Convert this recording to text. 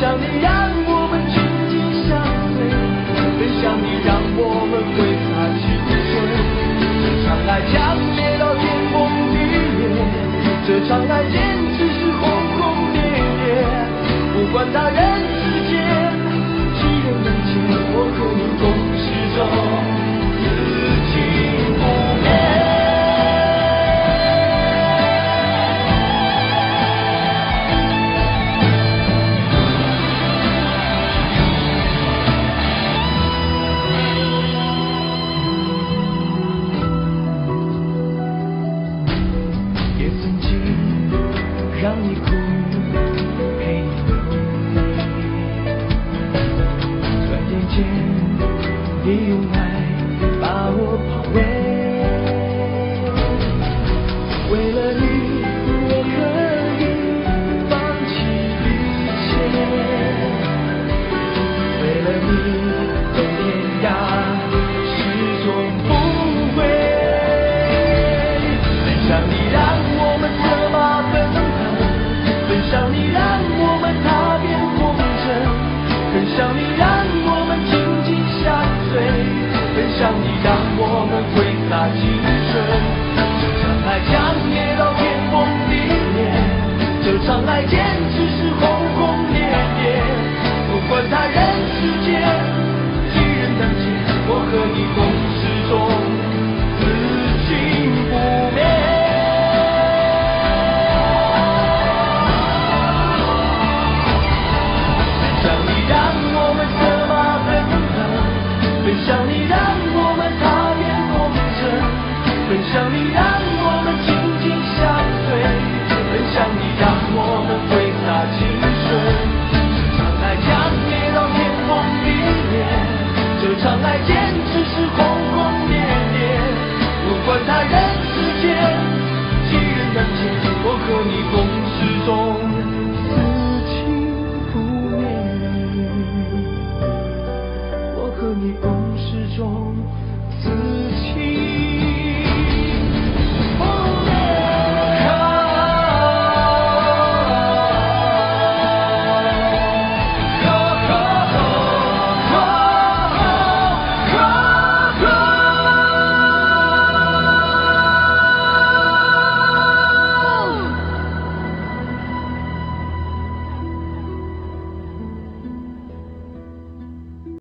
享你让我们紧紧相随，分享你让我们挥洒青春。这场爱强烈到天崩地裂，这场爱简直是轰轰烈烈。不管他人世间，几人能见，我和你共始终，此情不变。让你哭，陪你流泪，转眼间你用爱把我包围。为了你，我可以放弃一切。为了你，走天涯，始终不悔。分享你让我们策马奔腾。分享你让我们踏遍红尘，分享你让我们紧紧相随，分享你让我们挥洒青春。这场爱强烈到天崩地裂，这场爱简直是轰轰烈烈。不管他人世间，几人能见，我和你共